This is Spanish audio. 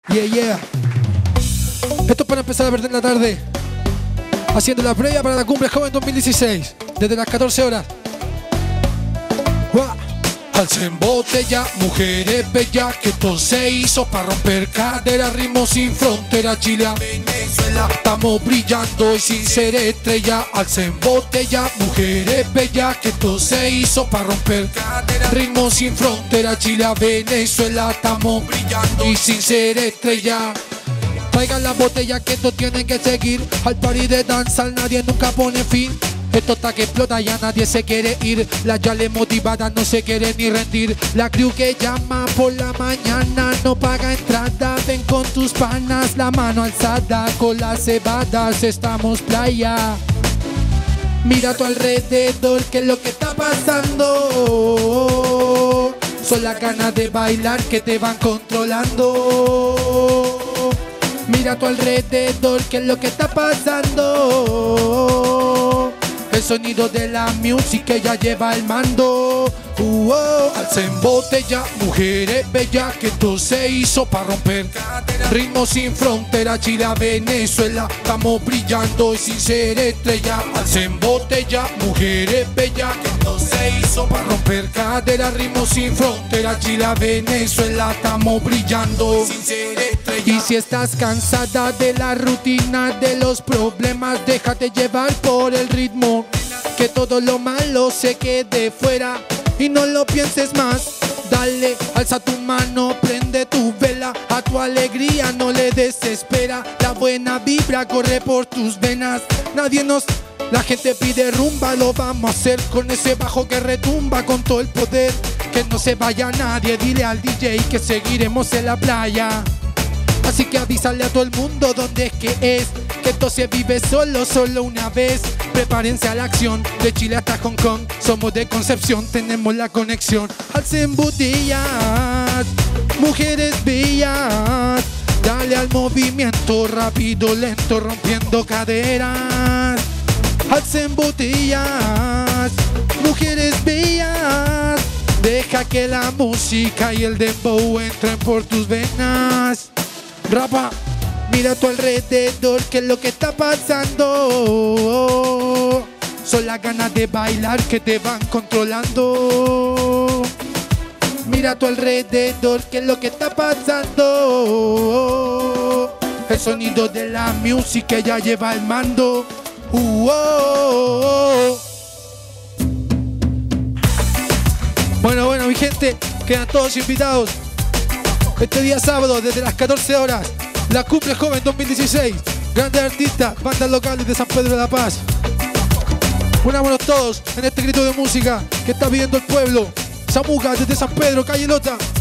Yeah. Esto es para empezar a perder la tarde, haciendo la previa para la Cumbre Joven 2016, desde las 14 horas. Alcen botella, mujeres bellas, que esto se hizo para romper caderas, ritmos sin frontera, Chile, Venezuela. Estamos brillando y sin ser estrella. Alcen botella, mujeres bellas, que esto se hizo para romper caderas, ritmos sin frontera, Chile, Venezuela. Estamos brillando y sin ser estrella. Traigan las botellas que esto tienen que seguir. Al party de danzar nadie nunca pone fin. Esto está que explota, ya nadie se quiere ir. Las yales motivadas no se quieren ni rendir. La crew que llama por la mañana no paga entrada. Ven con tus panas, la mano alzada. Con las cebadas estamos playa. Mira a tu alrededor, ¿qué es lo que está pasando? Son las ganas de bailar que te van controlando. Mira a tu alrededor, ¿qué es lo que está pasando? El sonido de la música ya lleva el mando. Alcen botella, mujeres bellas, que esto se hizo para romper ritmos sin frontera, Chile, Venezuela. Estamos brillando y sin ser estrella. Alcen botella, mujeres bellas, que esto se hizo para romper caderas, ritmos sin frontera, Chile, Venezuela. Estamos brillando y sin ser estrella. Y si estás cansada de la rutina, de los problemas, déjate llevar por el ritmo. Que todo lo malo se quede fuera y no lo pienses más. Dale, alza tu mano, prende tu vela. A tu alegría no le desespera. La buena vibra corre por tus venas. La gente pide rumba, lo vamos a hacer con ese bajo que retumba con todo el poder. Que no se vaya nadie, dile al DJ que seguiremos en la playa. Así que avísale a todo el mundo dónde es que es. Que esto se vive solo una vez. Prepárense a la acción, de Chile hasta Hong Kong. Somos de Concepción, tenemos la conexión. Alcen botellas, mujeres bellas. Dale al movimiento, rápido, lento, rompiendo caderas. Alcen botellas, mujeres bellas. Deja que la música y el dembow entren por tus venas. Rapa, mira a tu alrededor, ¿qué es lo que está pasando? Son las ganas de bailar que te van controlando. Mira a tu alrededor, ¿qué es lo que está pasando? El sonido de la música ya lleva el mando. Bueno, mi gente, quedan todos invitados. Este día sábado, desde las 14 horas, la Cumbre Joven 2016. Grandes artistas, bandas locales de San Pedro de la Paz. Unámonos todos en este grito de música que está pidiendo el pueblo. Samuca desde San Pedro, calle Lota.